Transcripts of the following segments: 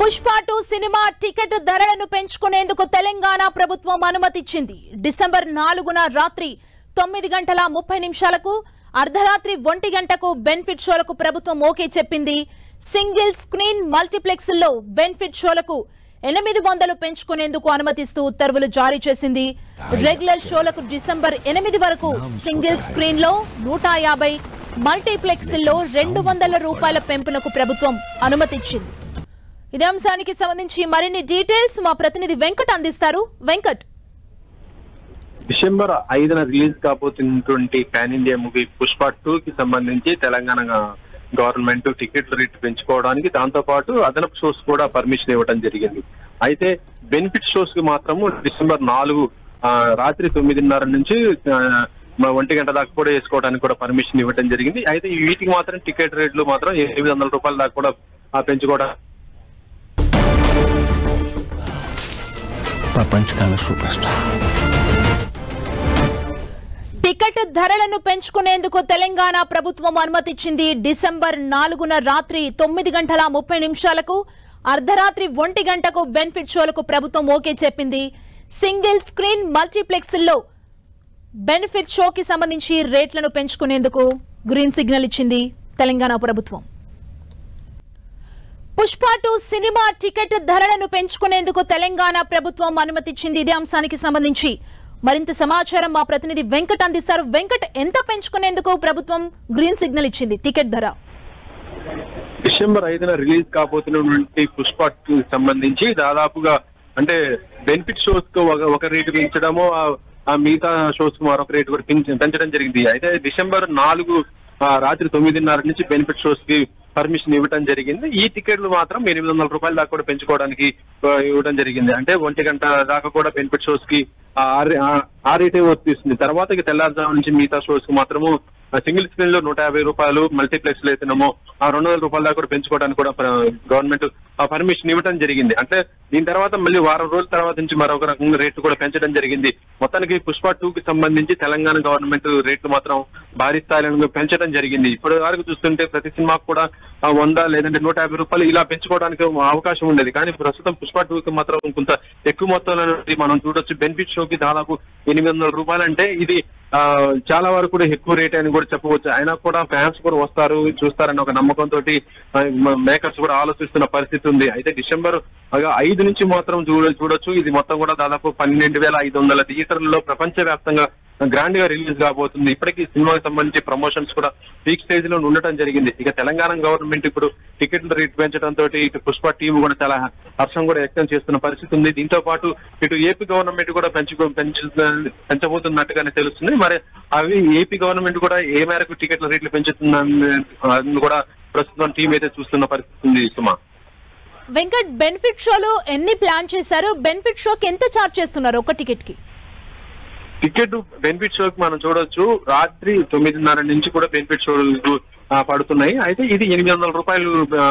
Pushpa 2 cinema ticket ధరలను పెంచుకునేందుకు తెలంగాణ ప్రభుత్వం అనుమతిచ్చింది. December 4న రాత్రి 9:30 అర్ధరాత్రి 1 గంటకు బెనిఫిట్ షోలకు ప్రభుత్వం ఓకే చెప్పింది. సింగిల్ స్క్రీన్ మల్టీప్లెక్స్ లో బెనిఫిట్ షోలకు 800 పెంచుకునేందుకు అనుమతిస్తూ ఉత్తర్వులు జారీ చేసింది. రెగ్యులర్ షోలకు డిసెంబర్ 8 వరకు సింగిల్ స్క్రీన్ లో 150, మల్టీప్లెక్స్ లో 200 రూపాయల పెంపునకు ప్రభుత్వం అనుమతిచ్చింది. ఇదే అంశానికి సంబంధించి మరిన్ని డీటెయిల్స్ మా ప్రతినిధి వెంకట్ అందిస్తారు. వెంకట్, డిసెంబర్ 5న రిలీజ్ కాబోతున్నటువంటి పాన్ ఇండియా మూవీ పుష్ప 2 కి సంబంధించి తెలంగాణ గవర్నమెంట్ టికెట్ రేట్ పెంచుకోవడానికి, దాంతో పాటు అదనపు షోస్ కూడా పర్మిషన్ ఇవ్వడం జరిగింది. అయితే బెనిఫిట్ షోస్ కి మాత్రము డిసెంబర్ 4 రాత్రి 9:30 నుంచి 1 గంట దాకా కూడా వేసుకోవడానికి కూడా పర్మిషన్ ఇవ్వడం జరిగింది. అయితే వీటికి మాత్రం టికెట్ రేట్లు మాత్రం 800 రూపాయల దాకా కూడా పెంచుకోవడం. ప్రపంచకాల సూపర్ స్టార్ టికెట్ ధరలను పెంచుకునేందుకు తెలంగాణ ప్రభుత్వం అనుమతిచ్చింది. డిసెంబర్ 4న రాత్రి 9:30 అర్ధరాత్రి 1 గంటకు బెనిఫిట్ షోలకు ప్రభుత్వం ఓకే చెప్పింది. సింగిల్ స్క్రీన్ మల్టీప్లెక్స్ లో బెనిఫిట్ షోకి సంబంధించి రేట్లను పెంచుకునేందుకు గ్రీన్ సిగ్నల్ ఇచ్చింది తెలంగాణ ప్రభుత్వం. పుష్ప 2 సినిమా టికెట్ ధరలను పెంచుకునేందుకు తెలంగాణ ప్రభుత్వం అనుమతిచ్చింది. ఇదే అంశానికి సంబంధించి మరింత సమాచారం మా ప్రతినిధి వెంకట్ అందిస్తారు. వెంకట్, ఎంత పెంచుకునేందుకు ప్రభుత్వం గ్రీన్ సిగ్నల్ ఇచ్చింది టికెట్ ధర? డిసెంబర్ 5న రిలీజ్ కాబోతున్నటువంటి పుష్ప 2 సంబంధించి దాదాపుగా అంటే బెనిఫిట్ షోస్ కు ఒక రేటు పెంచడము, ఆ మిగతా షోస్ కు మరొక రేటు కూడా పెంచడం జరిగింది. అయితే డిసెంబర్ 4 రాత్రి 9:30 నుంచి బెనిఫిట్ షోస్ కి పర్మిషన్ ఇవ్వడం జరిగింది. ఈ టికెట్లు మాత్రం 800 రూపాయల దాకా కూడా పెంచుకోవడానికి ఇవ్వడం జరిగింది. అంటే 1 గంట దాకా కూడా బెనిఫిట్ షోస్ కి ఆ రేటే వర్తిస్తుంది. తర్వాత తెల్లారుజాము నుంచి మిగతా షోస్ కి మాత్రము సింగిల్ స్క్రీన్ లో 150 రూపాయలు, మల్టీప్లెక్స్ లో అయితేనేమో 200 రూపాయల దాకా కూడా పెంచుకోవడానికి కూడా గవర్నమెంట్ పర్మిషన్ ఇవ్వడం జరిగింది. అంటే దీని తర్వాత మళ్ళీ వారం రోజుల తర్వాత నుంచి మరొక రకంగా రేట్లు కూడా పెంచడం జరిగింది. మొత్తానికి పుష్ప 2 కి సంబంధించి తెలంగాణ గవర్నమెంట్ రేట్లు మాత్రం భారీ స్థాయిలో పెంచడం జరిగింది. ఇప్పటి వరకు చూస్తుంటే ప్రతి సినిమాకు కూడా 100 లేదంటే 150 రూపాయలు ఇలా పెంచుకోవడానికి అవకాశం ఉండేది. కానీ ప్రస్తుతం పుష్ప 2 కి మాత్రం కొంత ఎక్కువ మొత్తంలో మనం చూడొచ్చు. బెనిఫిట్ షోకి దాదాపు 800 రూపాయలు అంటే ఇది చాలా వరకు కూడా ఎక్కువ రేట్ అని కూడా చెప్పవచ్చు. అయినా కూడా ఫ్యాన్స్ కూడా వస్తారు, చూస్తారని ఒక నమ్మకంతో మేకర్స్ కూడా ఆలోచిస్తున్న పరిస్థితి ఉంది. అయితే డిసెంబర్ 5 నుంచి మాత్రం చూడొచ్చు. ఇది మొత్తం కూడా దాదాపు 12,500 థియేటర్లలో ప్రపంచవ్యాప్తంగా గ్రాండ్ గా రిలీజ్ కాబోతుంది. ఇప్పటికీ సినిమాకి సంబంధించి ప్రమోషన్స్ కూడా పీక్ స్టేజ్ లో ఉండటం జరిగింది. ఇక తెలంగాణ గవర్నమెంట్ ఇప్పుడు టికెట్ల రేట్ పెంచడంతో ఇటు పుష్ప టీం కూడా చాలా హర్షం కూడా వ్యక్తం చేస్తున్న పరిస్థితి ఉంది. దీంతో పాటు ఇటు ఏపీ గవర్నమెంట్ కూడా పెంచబోతున్నట్టుగానే తెలుస్తుంది. మరి అవి ఏపీ గవర్నమెంట్ కూడా ఏ మేరకు టికెట్ల రేట్లు పెంచుతుందని కూడా ప్రస్తుతం టీం అయితే చూస్తున్న పరిస్థితి ఉంది. సుమా, వెంకట్, బెనిఫిట్ షోలో ఎన్ని ప్లాన్ చేశారు? బెనిఫిట్ షోకి ఎంత చార్జ్ చేస్తున్నారు ఒక టికెట్ కి? టికెట్ బెనిఫిట్ షోకి మనం చూడొచ్చు. రాత్రి 9:30 నుంచి కూడా బెనిఫిట్ షోలు పడుతున్నాయి. అయితే ఇది 800 రూపాయలు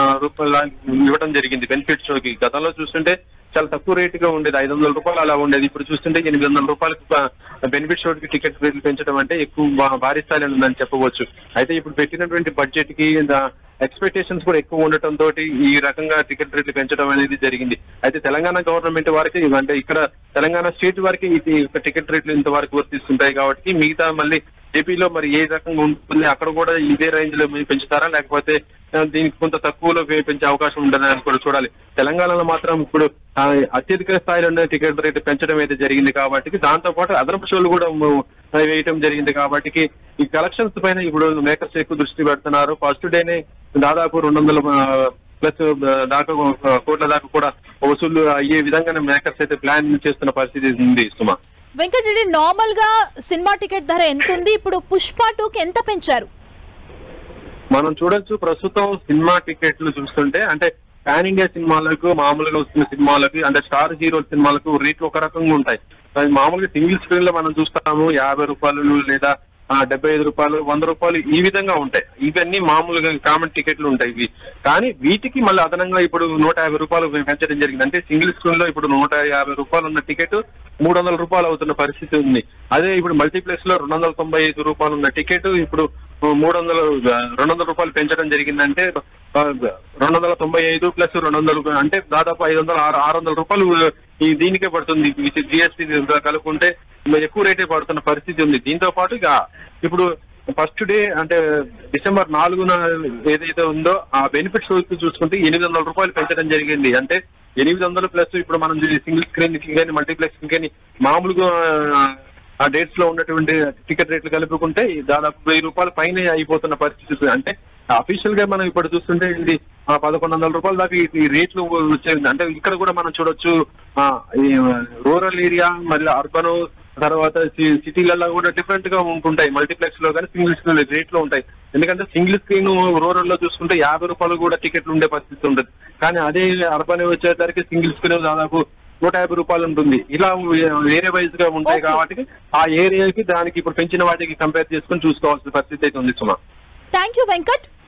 ఇవ్వడం జరిగింది బెనిఫిట్ షోకి. గతంలో చూస్తుంటే చాలా తక్కువ రేటుగా ఉండేది, 500 రూపాయలు అలా ఉండేది. ఇప్పుడు చూస్తుంటే 800 రూపాయలకు బెనిఫిట్ షోకి టికెట్ రేట్లు పెంచడం అంటే ఎక్కువ భారీ స్థాయిలో ఉందని చెప్పవచ్చు. అయితే ఇప్పుడు పెట్టినటువంటి బడ్జెట్ కి ఎక్స్పెక్టేషన్స్ కూడా ఎక్కువ ఉండటంతో ఈ రకంగా టికెట్ రేట్లు పెంచడం అనేది జరిగింది. అయితే తెలంగాణ గవర్నమెంట్ వారికి అంటే ఇక్కడ తెలంగాణ స్టేట్ వారికి ఇది టికెట్ రేట్లు ఇంతవరకు వర్తిస్తుంటాయి కాబట్టి మిగతా మళ్ళీ ఏపీలో మరి ఏ రకంగా ఉంటుంది, అక్కడ కూడా ఇదే రేంజ్ లో పెంచుతారా లేకపోతే దీనికి కొంత తక్కువలో పెంచే అవకాశం ఉంటుందని కూడా చూడాలి. తెలంగాణలో మాత్రం ఇప్పుడు అత్యధిక స్థాయిలో టికెట్ రేటు పెంచడం అయితే జరిగింది కాబట్టి దాంతో పాటు అదనపు షోలు కూడా వేయటం జరిగింది కాబట్టి ఈ కలెక్షన్స్ పైన ఇప్పుడు మేకర్స్ ఎక్కువ దృష్టి పెడుతున్నారు. ఫస్ట్ డేనే దాదాపు 200+ దాకా కోట్ల దాకా కూడా వసూళ్లు అయ్యే విధంగా మేకర్స్ అయితే ప్లాన్ చేస్తున్న పరిస్థితి ఉంది. సుమా, వెంకట్, నార్మల్ గా సినిమా టికెట్ ధర ఎంత ఉంది? ఇప్పుడు పుష్ప 2కి ఎంత పెంచారు? మనం చూడొచ్చు. ప్రస్తుతం సినిమా టికెట్లు చూస్తుంటే అంటే పాన్ ఇండియా సినిమాలకు, మామూలుగా వస్తున్న సినిమాలకి అంటే స్టార్ హీరో సినిమాలకు రేట్లు ఒక రకంగా ఉంటాయి. మామూలుగా సింగిల్ స్క్రీన్ లో మనం చూస్తాము 50 రూపాయలు లేదా 75 రూపాయలు, 100 రూపాయలు ఈ విధంగా ఉంటాయి. ఇవన్నీ మామూలుగా కామన్ టికెట్లు ఉంటాయి ఇవి. కానీ వీటికి మళ్ళీ అదనంగా ఇప్పుడు 150 రూపాయలు పెంచడం జరిగింది. అంటే సింగిల్ స్క్రీన్ లో ఇప్పుడు 150 రూపాయలు ఉన్న టికెట్ 300 రూపాయలు అవుతున్న పరిస్థితి ఉంది. అదే ఇప్పుడు మల్టీప్లెక్స్ లో 295 రూపాయలు ఉన్న టికెట్ ఇప్పుడు 200 రూపాయలు పెంచడం జరిగిందంటే 295 ప్లస్ 200 అంటే దాదాపు 600 రూపాయలు ఈ దీనికే పడుతుంది. జిఎస్టీ కలుపుకుంటే ఎక్కువ రేటే పడుతున్న పరిస్థితి ఉంది. దీంతో పాటు ఇక ఇప్పుడు ఫస్ట్ డే అంటే డిసెంబర్ 4న ఏదైతే ఉందో ఆ బెనిఫిట్ షోస్ చూసుకుంటే 800 రూపాయలు పెంచడం జరిగింది. అంటే 800 ప్లస్ ఇప్పుడు మనం సింగిల్ స్క్రీన్ కి కానీ మల్టీప్లెక్స్ కానీ మామూలుగా ఆ డేట్స్ లో ఉన్నటువంటి టికెట్ రేట్లు కలుపుకుంటే దాదాపు 1000 రూపాయల పైన అయిపోతున్న పరిస్థితి. అంటే అఫీషియల్ గా మనం ఇప్పుడు చూస్తుంటే ఇది 1100 రూపాయల దాకా ఈ రేట్లు వచ్చేది. అంటే ఇక్కడ కూడా మనం చూడొచ్చు రూరల్ ఏరియా మళ్ళీ అర్బన్ తర్వాత సిటీలలో కూడా డిఫరెంట్ గా ఉంటుంటాయి. మల్టీప్లెక్స్ లో కానీ సింగిల్ స్క్రీన్ రేట్లు ఉంటాయి. ఎందుకంటే సింగిల్ స్క్రీన్ రూరల్ లో చూసుకుంటే 50 రూపాయలు కూడా టికెట్లు ఉండే పరిస్థితి ఉంటుంది. కానీ అదే అర్బన్ వచ్చేసరికి సింగిల్ స్క్రీన్ దాదాపు 150 రూపాయలు ఉంటుంది. ఇలా వేరే వైజ్ గా ఉంటాయి కాబట్టి ఆ ఏరియాకి దానికి ఇప్పుడు పెంచిన వాటికి కంపేర్ చేసుకుని చూసుకోవాల్సిన పరిస్థితి అయితే ఉంది సుమా. Thank you Venkat.